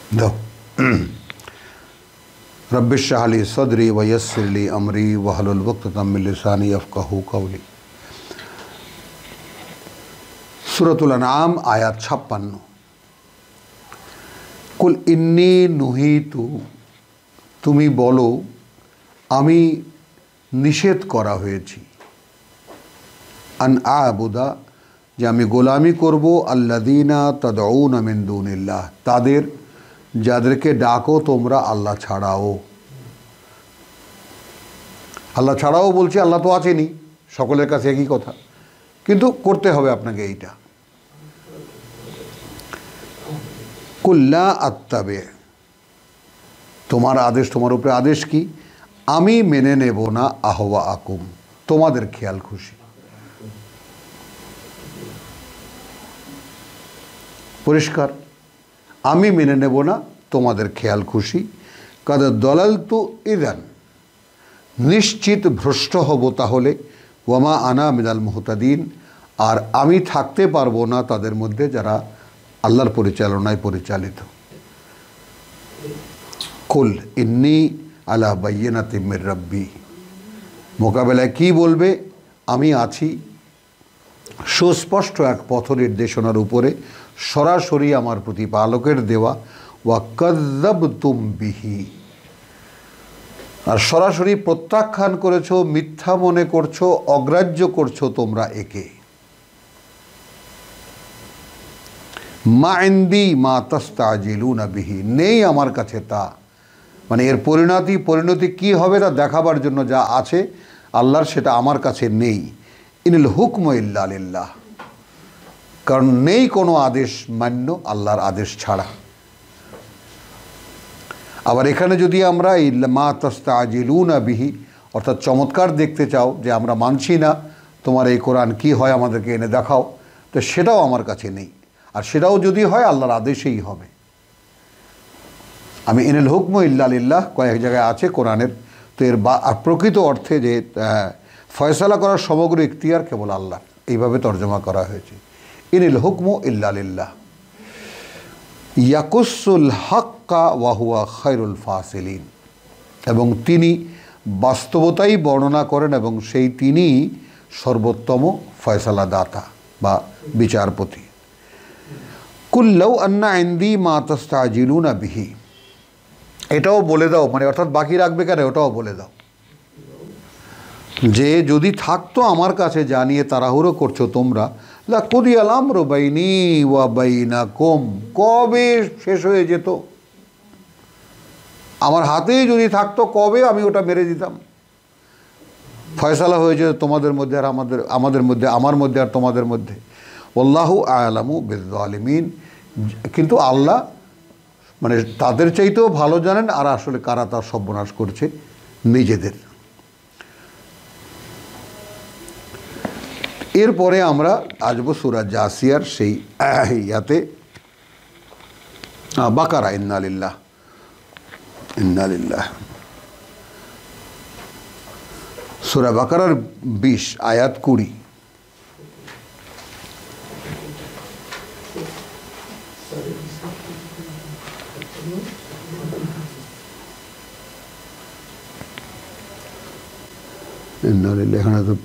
দাও। রব্বিশ ইশরাহ লি সদরি ওয়া ইয়াসসির লি আমরি ওয়াহলুল উকদাতাম মিন লিসানি ইয়াফকাহু কওলি। সূরাতুল আনআম আয়াত 56। কুল ইন্নী নুহিতু, তুমি বলো আমি নিষেধ করা হয়েছি, আন আবুদা, যে আমি গোলামি করব, আল্লাযীনা তাদউনা মিন দুনিল্লাহ, তাদের যাদেরকে ডাকো তোমরা আল্লাহ ছাড়াও। আল্লাহ ছাড়াও বলছি, আল্লাহ তো আছেনই, সকলের কাছে একই কথা, কিন্তু করতে হবে আপনাকে এইটা। কুল্লা আত্তাবে, তোমার আদেশ, তোমার উপরে আদেশ কি, আমি মেনে নেব না আহওয়া আকুম, তোমাদের খেয়াল খুশি। পরিষ্কার, আমি মেনে নেব না তোমাদের খেয়াল খুশি। কাদ দলালতু ইযান, নিশ্চিত ভ্রষ্ট হব তাহলে, ওয়ামা আনা মিনাল মুহতাদিন, আর আমি থাকতে পারবো না তাদের মধ্যে যারা আল্লাহর পরিচালনায় পরিচালিত। কুল ইন্নী আলা বাইয়িনাতিম মির রাব্বি, মোকাবেলায় কি বলবে, আমি আছি সুস্পষ্ট এক পথ নির্দেশনার উপরে, সরাসরি আমার প্রতিপালকের দেওয়া। ওয়া কাযযাবতুম বিহি, আর সরাসরি প্রত্যাখ্যান করেছো, মিথ্যা মনে করছো, অগ্রাহ্য করছো তোমরা একে। মা ইনদি মা তাস্তাজিলুনা বিহি, নেই আমার কাছে তা, মানে এর পরিণতি কি হবে তা দেখাবার জন্য যা আছে আল্লাহর, সেটা আমার কাছে নেই। ইনিল হুকমু ইল্লা লিল্লাহ, কারণ নেই কোনো আদেশ মান্য আল্লাহর আদেশ ছাড়া। আবার এখানে যদি আমরা এই মা তাস্তাজিলুনা বিহি অর্থাৎ চমৎকার দেখতে চাও, যে আমরা মানছি না তোমার এই কোরআন কি হয়, আমাদেরকে এনে দেখাও, তো সেটাও আমার কাছে নেই, আর সেটাও যদি হয় আল্লাহর আদেশেই হবে। আমি ইনিল হুকমু ইল্লা লিল্লাহ কয়েক জায়গায় আছে কোরআনের, তো এর প্রকৃত অর্থে যে ফয়সালা করার সমগ্র ইখতিয়ার কেবল আল্লাহ, এইভাবে তর্জমা করা হয়েছে। ইনিল হুকমু ইল্লা লিল্লাহ ইয়াকুসুল হাক্কা ওয়া হুয়া খায়রুল ফাসিলিন, এবং তিনি বাস্তবতাই বর্ণনা করেন এবং সেই তিনি সর্বোত্তম ফয়সালা দাতা বা বিচারপতি। কুল লাউ আন্না ইনদি মা তাস্তাজিলুনা বিহি, এটাও বলে দাও, মানে অর্থাৎ বাকি রাখবে কেন, ওটাও বলে দাও যে যদি থাকতো আমার কাছে জানিয়ে তাড়াহুড়ো করছো তোমরা, লাকুদিয়াল আমরু বাইনি ওয়া বাইনাকুম, কবে শেষ হয়ে যেত, আমার হাতেই যদি থাকতো কবে আমি ওটা মেরে দিতাম। ফয়সালা হয়েছে তোমাদের মধ্যে আর আমাদের মধ্যে, আমার মধ্যে আর তোমাদের মধ্যে। আল্লাহু আ'লামু বিয-যালিমিন, কিন্তু আল্লাহ মানে তাদের চাইতেও ভালো জানেন আর আসলে কারা তার সর্বনাশ করছে নিজেদের। এরপরে আমরা আসবো সূরা জাসিয়ার সেই ইয়াতে, বাকারা, ইন্না লিল্লাহ ইন্না লিল্লাহ, সূরা বাকারার 20 আয়াত 20। ইন্না লিল্লাহ, এখানে তো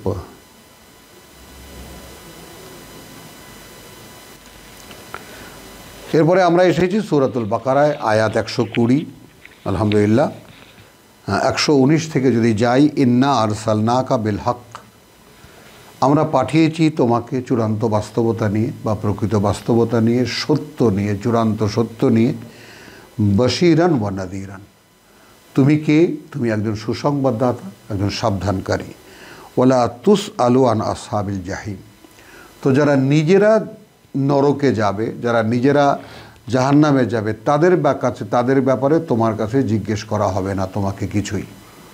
এরপরে আমরা এসেছি সূরাতুল বাকারায় আয়াত 120। আলহামদুলিল্লাহ, 119 থেকে যদি যাই, ইন্না আরসালনাকা বিল হক, আমরা পাঠিয়েছি তোমাকে চূড়ান্ত বাস্তবতা নিয়ে বা প্রকৃত বাস্তবতা নিয়ে, সত্য নিয়ে, চূড়ান্ত সত্য নিয়ে, বশীরান ওয়া নাযীরান, তুমি কে, তুমি একজন সুসংবাদদাতা, একজন সাবধানকারী। ওয়ালা তুসআলু আন আসহাবিল জাহিম, তো যারা নিজেরা নরকে যাবে, যারা নিজেরা জাহান্নামে যাবে, তাদের ব্যাপারে তোমার কাছে জিজ্ঞেস করা হবে না তোমাকে কিছুই।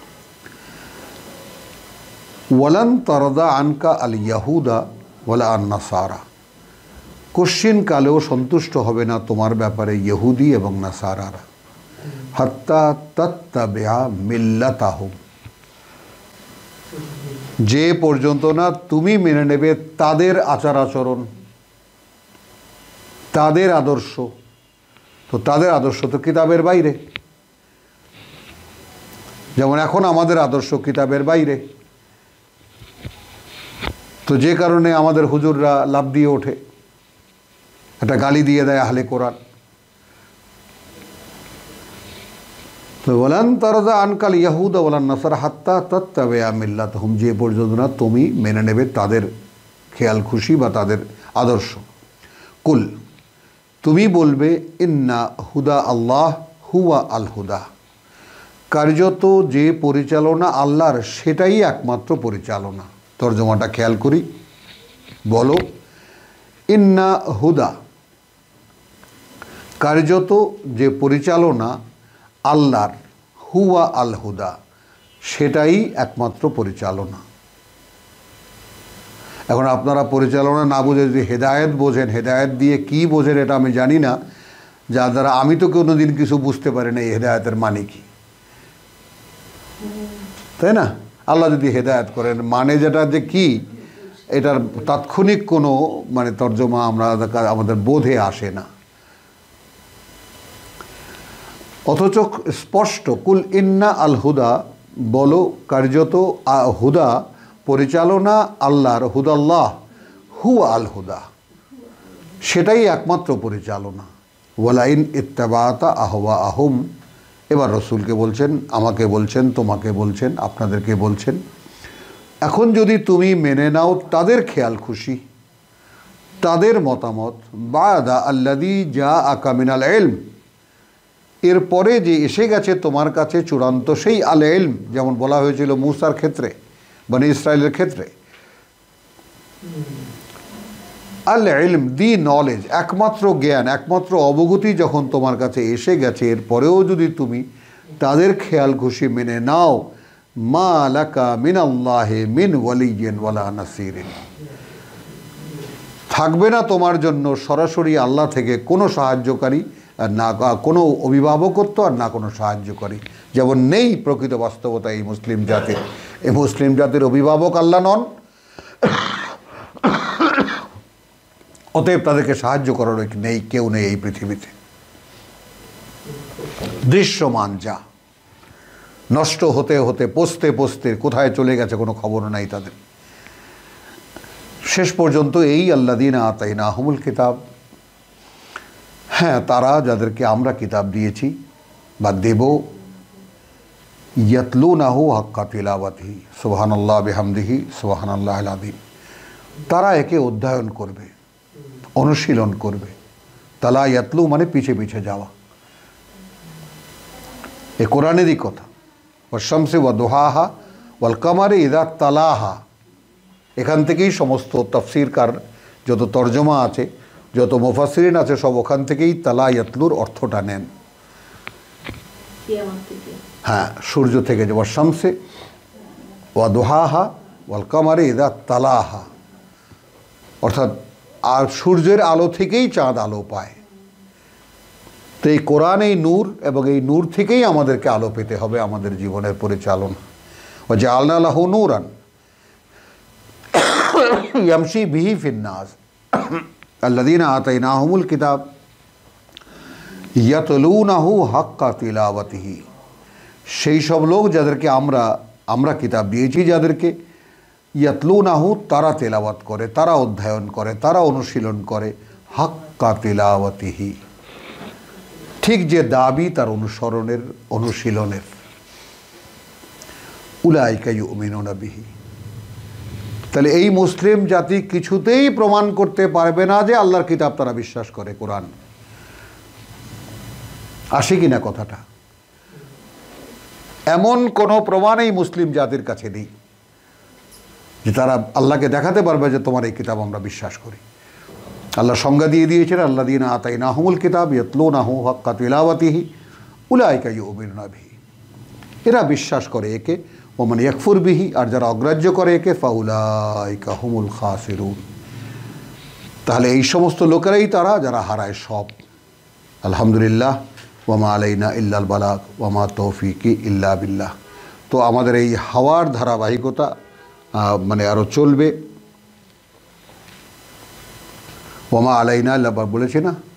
ওয়ালান তারদা আনকা আল ইয়াহুদা ওয়ালা আন নাসারা, কোশ্চিন কালেও সন্তুষ্ট হবে না তোমার ব্যাপারে ইহুদি এবং নাসারারা। হাত্তা তাত্তাবিআ মিল্লাতাহুম, যে পর্যন্ত না তুমি মেনে নেবে তাদের আচার আচরণ, তাদের আদর্শ। তো তাদের আদর্শ তো কিতাবের বাইরে, যেমন এখন আমাদের আদর্শ কিতাবের বাইরে। তো যে কারণে আমাদের হুজুররা লাভ দিয়ে ওঠে, একটা গালি দিয়ে দেয় আহলে কোরআন। তো ওয়ালান তারদা আনকাল ইয়াহুদা ওয়ালান নাসারা হাত্তা তাত্তাবিআ মিল্লাতাহুম, যে পর্যন্ত না তুমি মেনে নেবে তাদের খেয়াল খুশি বা তাদের আদর্শ। কুল, তুমি বলবে ইন্না হুদা আল্লাহ হুয়া আল হুদা, কার্যত যে পরিচালনা আল্লাহর সেটাই একমাত্র পরিচালনা। তর্জমাটা খেয়াল করি, বলো ইন্না হুদা, কার্যত যে পরিচালনা আল্লাহর, হুয়া আল হুদা, সেটাই একমাত্র পরিচালনা। এখন আপনারা পরিচালনা না বুঝে যদি হেদায়েত বোঝেন, হেদায়েত দিয়ে কি বোঝেন এটা আমি জানি না, যার দ্বারা আমি তো কোনো দিন কিছু বুঝতে পারি না এই হেদায়েতের মানে কি, তাই না? আল্লাহ যদি হেদায়েত করেন মানে যেটা যে কি, এটার তাৎক্ষণিক কোনো মানে তর্জমা আমাদের বোধে আসে না। অথচ স্পষ্ট কুল ইন্না আল হুদা, বলো কার্যত হুদা পরিচালনা আল্লাহর, হুদাল্লাহ হুয়া আল হুদা, সেটাই একমাত্র পরিচালনা। ওয়ালাইন ইত্তাবাতা আহওয়া আহুম, এবার রসুলকে বলছেন, আমাকে বলছেন, তোমাকে বলছেন, আপনাদেরকে বলছেন, এখন যদি তুমি মেনে নাও তাদের খেয়াল খুশি, তাদের মতামত, বাদা আল্লাযী জাআকা মিনাল ইলম, এরপরে যে এসে গেছে তোমার কাছে চূড়ান্ত সেই আল ইলম, যেমন বলা হয়েছিল মূসার ক্ষেত্রে, বনি ইসরায়েলের ক্ষেত্রে, আল ইলম দি নলেজ, একমাত্র জ্ঞান, একমাত্র অবগতি যখন তোমার কাছে এসে গেছে, এরপরেও যদি তুমি তাদের খেয়াল খুশি মেনে নাও, মা লাকা মিনাল্লাহি মিন ওয়ালিয়্যিন ওয়ালা নাসিরিন, থাকবে না তোমার জন্য সরাসরি আল্লাহ থেকে কোনো সাহায্যকারী, আর না কোনো অভিভাবকত্ব, আর না কোনো সাহায্যকারী। যেমন নেই প্রকৃত বাস্তবতা এই মুসলিম জাতির, এই মুসলিম জাতির অভিভাবক আল্লাহ নন, অতএব তাদেরকে সাহায্য করার নেই, কেউ নেই এই পৃথিবীতে। দৃশ্যমান যা, নষ্ট হতে হতে পচতে পচতে কোথায় চলে গেছে কোনো খবর নাই তাদের। শেষ পর্যন্ত এই আল্লাযীনা আতাইনাহুমুল কিতাব, হ্যাঁ তারা যাদেরকে আমরা কিতাব দিয়েছি বা দেব, ইয়াতলুনাহু হাক্কা তিলাওয়াতিহি সুবহানাল্লাহ বিহামদিহি সুবহানাল্লাহিল আযীম, তারা একে অধ্যয়ন করবে, অনুশীলন করবে। তালা ইয়াতলু মানে পিছে পিছে যাওয়া, এ কোরআনেরই কথা। ওয়াশ-শামসি ওয়া দুহাহা ওয়াল কামারি ইযা তালাহা, এখান থেকেই সমস্ত তাফসীরকার যত তর্জমা আছে, যত মুফাসসিরিন আছে, সব ওখান থেকেই তালা ইয়াতলুর অর্থটা নেন। হ্যাঁ, সূর্য থেকে, যে ওয়াশ-শামসি ওয়া দুহাহা ওয়াল কামারি ইযা তালাহা, অর্থাৎ আর সূর্যের আলো থেকেই চাঁদ আলো পায়। তো এই কোরআন এই নূর, এবং এই নূর থেকেই আমাদেরকে আলো পেতে হবে আমাদের জীবনের পরিচালনা। ওয়া জাআলনা লাহু নূরান ইয়ামশি বিহি ফিন-নাস আল্লাযীনা আতাইনাহুমুল কিতাব ইয়াতলুনাহু হাক্কা তিলাওয়াতিহি, সেই সব লোক যাদেরকে আমরা কিতাব দিয়েছি, যাদেরকে ইয়াতলুনাহু, তারা তেলাওয়াত করে, তারা অধ্যয়ন করে, তারা অনুশীলন করে, হাক্কা তিলাওয়াতিহি, ঠিক যে দাবি তার অনুসরণের, অনুশীলনের। উলাইকা ইউমিনুনা বিহি, তাহলে এই মুসলিম জাতি কিছুতেই প্রমাণ করতে পারবে না যে আল্লাহর কিতাব তারা বিশ্বাস করে, কোরআন। আসে কিনা কথাটা? এমন কোনো প্রমাণ এই মুসলিম জাতির কাছে নেই যে তারা আল্লাহকে দেখাতে পারবে যে তোমার এই কিতাব আমরা বিশ্বাস করি। আল্লাহ সংজ্ঞা দিয়ে দিয়েছেন, আল্লাযীনা আতাইনাহুমুল কিতাব ইয়াতলুনাহু হাক্কা তিলাওয়াতিহি উলাইকা ইউমিনুনা বিহি, এরা বিশ্বাস করে একে। ওমান ইয়াকফুর বিহি, আর যারা অগ্রাহ্য করে একে, ফাউলাইকা হুমুল খাসিরুন, তাহলে এই সমস্ত লোকেরাই তারা যারা হারায় সব। আলহামদুলিল্লাহ, ওয়ামা আলাইনা ইল্লাল বালাগ ওয়ামা তৌফিকি ইল্লা বিল্লাহ। তো আমাদের এই হাওয়ার ধারাবাহিকতা মানে আরও চলবে। ওয়ামা আলাইনা, আল্লাহ বলেছে না,